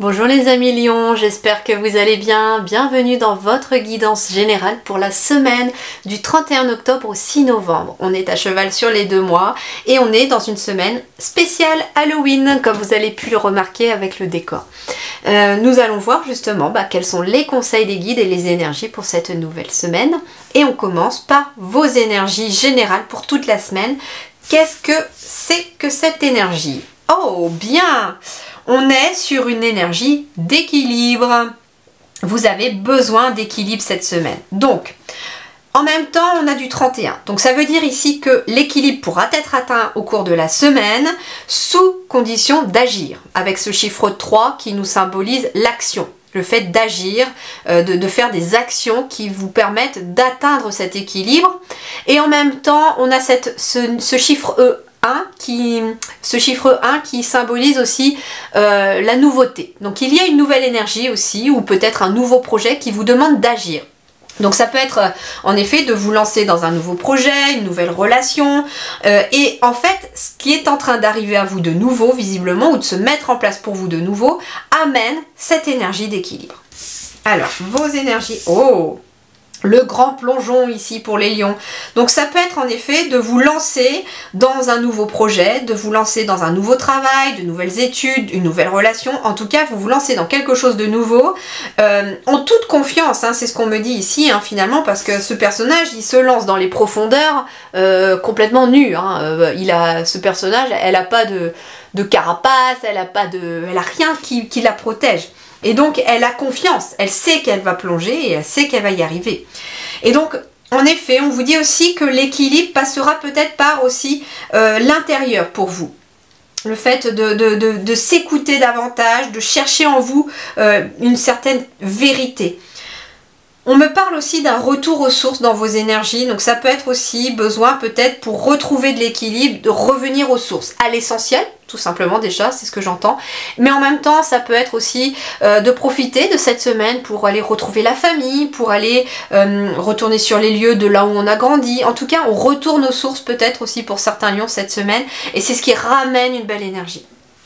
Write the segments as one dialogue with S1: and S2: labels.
S1: Bonjour les amis lions, j'espère que vous allez bien. Bienvenue dans votre guidance générale pour la semaine du 31 octobre au 6 novembre. On est à cheval sur les 2 mois et on est dans une semaine spéciale Halloween, comme vous avez pu le remarquer avec le décor. Nous allons voir justement quels sont les conseils des guides et les énergies pour cette nouvelle semaine. Et on commence par vos énergies générales pour toute la semaine. Qu'est-ce que c'est que cette énergie? Oh, bien! On est sur une énergie d'équilibre. Vous avez besoin d'équilibre cette semaine. Donc, en même temps, on a du 31. Donc, ça veut dire ici que l'équilibre pourra être atteint au cours de la semaine sous condition d'agir. Avec ce chiffre 3 qui nous symbolise l'action. Le fait d'agir, de faire des actions qui vous permettent d'atteindre cet équilibre. Et en même temps, on a ce chiffre ce chiffre 1 qui symbolise aussi la nouveauté. Donc il y a une nouvelle énergie aussi, ou peut-être un nouveau projet qui vous demande d'agir. Donc ça peut être en effet de vous lancer dans un nouveau projet, une nouvelle relation, et en fait ce qui est en train d'arriver à vous de nouveau visiblement, ou de se mettre en place pour vous de nouveau, amène cette énergie d'équilibre. Alors vos énergies, le grand plongeon ici pour les lions. Donc ça peut être en effet de vous lancer dans un nouveau projet, de vous lancer dans un nouveau travail, de nouvelles études, une nouvelle relation. En tout cas, vous vous lancez dans quelque chose de nouveau en toute confiance. C'est ce qu'on me dit ici finalement, parce que ce personnage, il se lance dans les profondeurs complètement nu. Ce personnage, elle n'a pas de carapace, elle a rien qui la protège. Et donc elle a confiance, elle sait qu'elle va plonger et elle sait qu'elle va y arriver. Et donc en effet, on vous dit aussi que l'équilibre passera peut-être par aussi l'intérieur pour vous. Le fait de s'écouter davantage, de chercher en vous une certaine vérité. On me parle aussi d'un retour aux sources dans vos énergies, donc ça peut être aussi besoin peut-être pour retrouver de l'équilibre, de revenir aux sources, à l'essentiel, tout simplement déjà, c'est ce que j'entends. Mais en même temps, ça peut être aussi de profiter de cette semaine pour aller retrouver la famille, pour aller retourner sur les lieux de là où on a grandi. En tout cas, on retourne aux sources peut-être aussi pour certains lions cette semaine, et c'est ce qui ramène une belle énergie.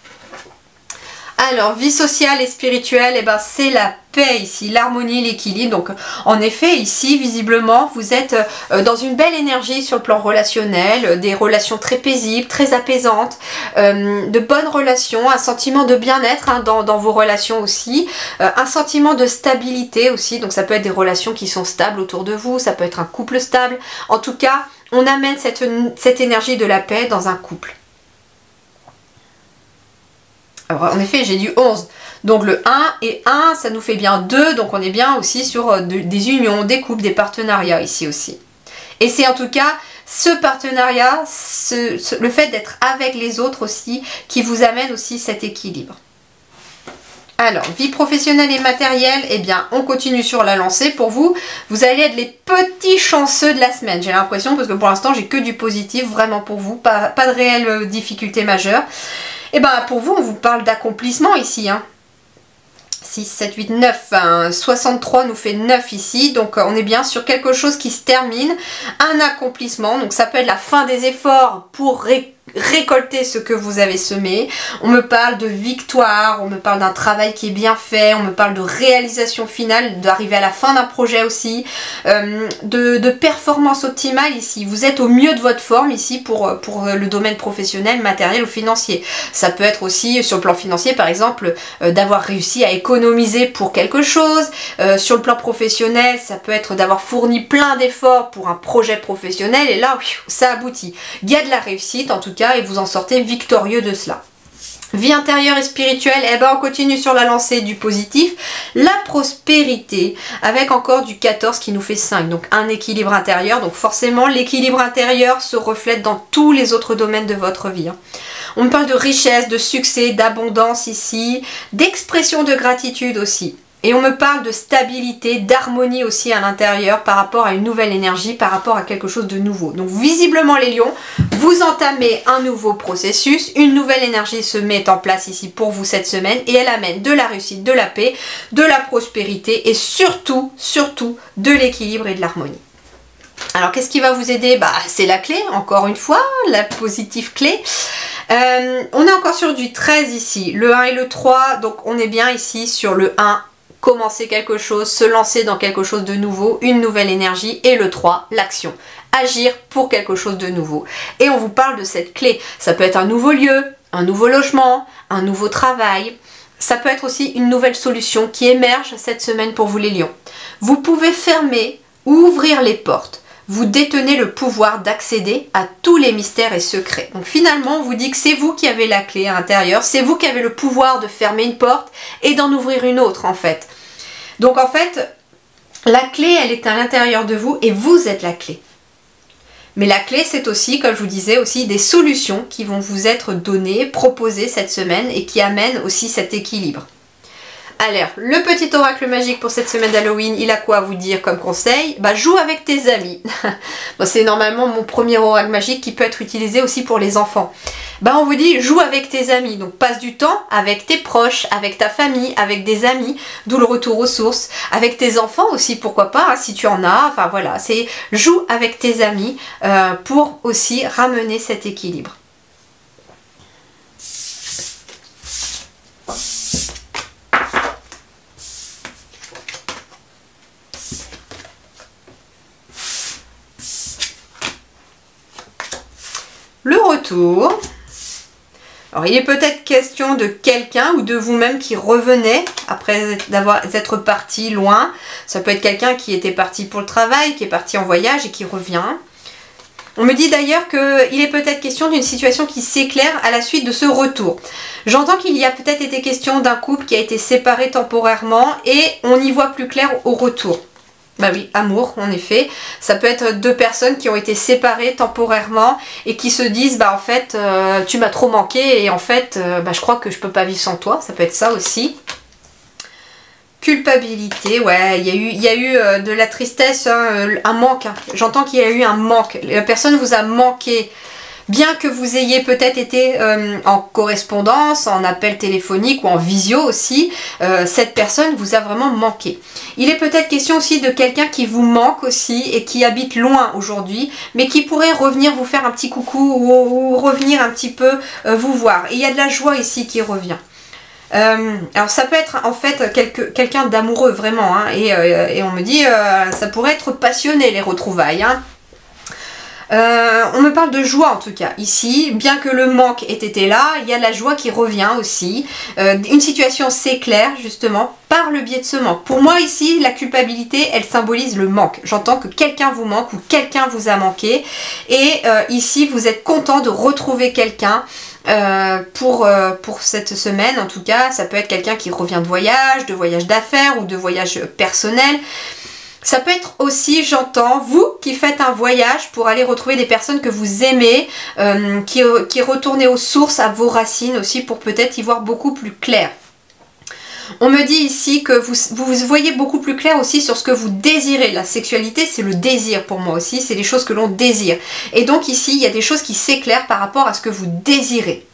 S1: Alors, vie sociale et spirituelle, c'est la paix ici, l'harmonie, l'équilibre. Donc, en effet, ici, visiblement, vous êtes dans une belle énergie sur le plan relationnel, des relations très paisibles, très apaisantes, de bonnes relations, un sentiment de bien-être dans vos relations aussi, un sentiment de stabilité aussi. Donc, ça peut être des relations qui sont stables autour de vous, ça peut être un couple stable. En tout cas, on amène cette énergie de la paix dans un couple. Alors, en effet, j'ai du 11. Donc le 1 et 1, ça nous fait bien 2. Donc on est bien aussi sur des unions, des couples, des partenariats ici aussi. Et c'est en tout cas ce partenariat, le fait d'être avec les autres aussi, qui vous amène aussi cet équilibre. Alors, vie professionnelle et matérielle, on continue sur la lancée. Pour vous, vous allez être les petits chanceux de la semaine. J'ai l'impression, parce que pour l'instant, j'ai que du positif, vraiment pour vous. Pas de réelles difficultés majeures. Et pour vous, on vous parle d'accomplissement ici. 6, 7, 8, 9, 63 nous fait 9 ici. Donc on est bien sur quelque chose qui se termine. Un accomplissement. Donc ça peut être la fin des efforts pour récolter ce que vous avez semé. On me parle de victoire, on me parle d'un travail qui est bien fait, on me parle de réalisation finale, d'arriver à la fin d'un projet aussi, de performance optimale ici. Vous êtes au mieux de votre forme ici pour le domaine professionnel, matériel ou financier. Ça peut être aussi sur le plan financier par exemple d'avoir réussi à économiser pour quelque chose. Sur le plan professionnel, ça peut être d'avoir fourni plein d'efforts pour un projet professionnel et là ça aboutit. Il y a de la réussite en tout cas, et vous en sortez victorieux de cela. Vie intérieure et spirituelle, on continue sur la lancée du positif. La prospérité, avec encore du 14 qui nous fait 5, donc un équilibre intérieur. Donc forcément, l'équilibre intérieur se reflète dans tous les autres domaines de votre vie. On me parle de richesse, de succès, d'abondance ici, d'expression de gratitude aussi. Et on me parle de stabilité, d'harmonie aussi à l'intérieur par rapport à une nouvelle énergie, par rapport à quelque chose de nouveau. Donc visiblement les lions, vous entamez un nouveau processus, une nouvelle énergie se met en place ici pour vous cette semaine et elle amène de la réussite, de la paix, de la prospérité et surtout, surtout de l'équilibre et de l'harmonie. Alors qu'est-ce qui va vous aider? Bah c'est la clé, encore une fois, la positive clé. On est encore sur du 13 ici, le 1 et le 3, donc on est bien ici sur le 1, commencer quelque chose, se lancer dans quelque chose de nouveau, une nouvelle énergie, et le 3, l'action, agir pour quelque chose de nouveau. Et on vous parle de cette clé, ça peut être un nouveau lieu, un nouveau logement, un nouveau travail, ça peut être aussi une nouvelle solution qui émerge cette semaine pour vous les lions. Vous pouvez fermer ou ouvrir les portes. Vous détenez le pouvoir d'accéder à tous les mystères et secrets. Donc finalement, on vous dit que c'est vous qui avez la clé à l'intérieur, c'est vous qui avez le pouvoir de fermer une porte et d'en ouvrir une autre en fait. Donc en fait, la clé, elle est à l'intérieur de vous et vous êtes la clé. Mais la clé, c'est aussi, comme je vous disais, aussi des solutions qui vont vous être données, proposées cette semaine et qui amènent aussi cet équilibre. Alors, le petit oracle magique pour cette semaine d'Halloween, il a quoi à vous dire comme conseil? Bah, joue avec tes amis. Bon, c'est normalement mon premier oracle magique qui peut être utilisé aussi pour les enfants. Bah, on vous dit, joue avec tes amis. Donc, passe du temps avec tes proches, avec ta famille, avec des amis, d'où le retour aux sources. Avec tes enfants aussi, pourquoi pas, hein, si tu en as. Enfin, voilà, c'est joue avec tes amis pour aussi ramener cet équilibre. Le retour. Alors il est peut-être question de quelqu'un ou de vous-même qui revenait après être parti loin. Ça peut être quelqu'un qui était parti pour le travail, qui est parti en voyage et qui revient. On me dit d'ailleurs qu'il est peut-être question d'une situation qui s'éclaire à la suite de ce retour. J'entends qu'il y a peut-être été question d'un couple qui a été séparé temporairement et on y voit plus clair au retour. Bah oui, amour, en effet. Ça peut être deux personnes qui ont été séparées temporairement et qui se disent, bah en fait, tu m'as trop manqué et en fait, bah, je crois que je peux pas vivre sans toi. Ça peut être ça aussi. Culpabilité, ouais, il y a eu de la tristesse, hein, un manque. Hein. J'entends qu'il y a eu un manque. La personne vous a manqué. Bien que vous ayez peut-être été en correspondance, en appel téléphonique ou en visio aussi, cette personne vous a vraiment manqué. Il est peut-être question aussi de quelqu'un qui vous manque aussi et qui habite loin aujourd'hui, mais qui pourrait revenir vous faire un petit coucou ou revenir un petit peu vous voir. Et il y a de la joie ici qui revient. Alors ça peut être en fait quelqu'un d'amoureux vraiment, hein, et on me dit ça pourrait être passionné les retrouvailles. Hein. On me parle de joie en tout cas ici, bien que le manque ait été là, il y a la joie qui revient aussi. Une situation s'éclaire justement par le biais de ce manque. Pour moi ici, la culpabilité, elle symbolise le manque. J'entends que quelqu'un vous manque ou quelqu'un vous a manqué et ici vous êtes content de retrouver quelqu'un. Pour cette semaine en tout cas, ça peut être quelqu'un qui revient de voyage d'affaires ou de voyage personnel. Ça peut être aussi, j'entends, vous qui faites un voyage pour aller retrouver des personnes que vous aimez, qui retournez aux sources, à vos racines aussi, pour peut-être y voir beaucoup plus clair. On me dit ici que vous voyez beaucoup plus clair aussi sur ce que vous désirez. La sexualité, c'est le désir pour moi aussi, c'est les choses que l'on désire. Et donc ici, il y a des choses qui s'éclairent par rapport à ce que vous désirez.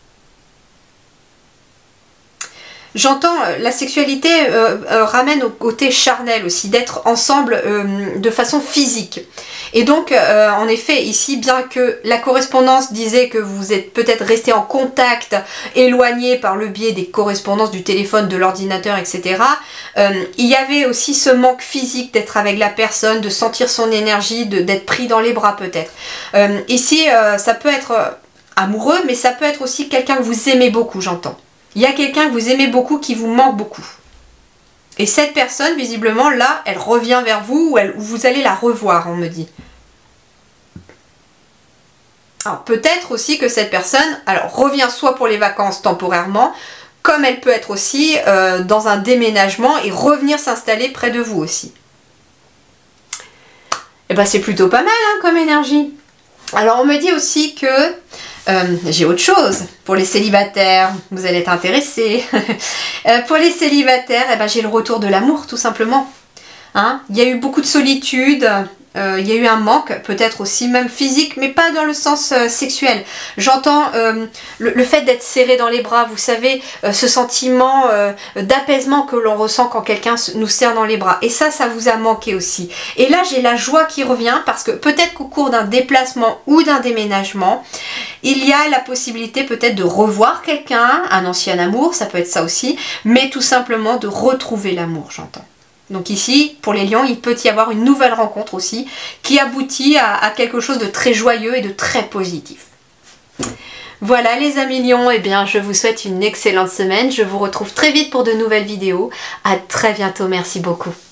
S1: J'entends la sexualité ramène au côté charnel aussi, d'être ensemble de façon physique. Et donc, en effet, ici, bien que la correspondance disait que vous êtes peut-être resté en contact, éloigné par le biais des correspondances du téléphone, de l'ordinateur, etc., il y avait aussi ce manque physique d'être avec la personne, de sentir son énergie, d'être pris dans les bras peut-être. Ici, ça peut être amoureux, mais ça peut être aussi quelqu'un que vous aimez beaucoup, j'entends. Il y a quelqu'un que vous aimez beaucoup qui vous manque beaucoup. Et cette personne, visiblement, là, elle revient vers vous ou vous allez la revoir, on me dit. Alors, peut-être aussi que cette personne, revient soit pour les vacances temporairement, comme elle peut être aussi dans un déménagement et revenir s'installer près de vous aussi. Et ben, c'est plutôt pas mal, hein, comme énergie. Alors, on me dit aussi que... j'ai autre chose pour les célibataires, vous allez être intéressés. Pour les célibataires, eh ben, j'ai le retour de l'amour tout simplement. Hein, il y a eu beaucoup de solitude, il y a eu un manque, peut-être aussi même physique, mais pas dans le sens sexuel. J'entends le fait d'être serré dans les bras, vous savez, ce sentiment d'apaisement que l'on ressent quand quelqu'un nous serre dans les bras. Et ça vous a manqué aussi. Et là, j'ai la joie qui revient parce que peut-être qu'au cours d'un déplacement ou d'un déménagement, il y a la possibilité peut-être de revoir quelqu'un, un ancien amour, ça peut être ça aussi, mais tout simplement de retrouver l'amour, j'entends. Donc ici, pour les lions, il peut y avoir une nouvelle rencontre aussi qui aboutit à quelque chose de très joyeux et de très positif. Voilà les amis lions, eh bien je vous souhaite une excellente semaine. Je vous retrouve très vite pour de nouvelles vidéos. À très bientôt, merci beaucoup.